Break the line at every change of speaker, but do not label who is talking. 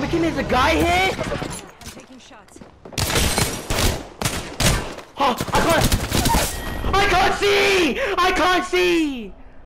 fucking there's a guy here?
I'm taking shots.
Oh, I can't see! I can't see!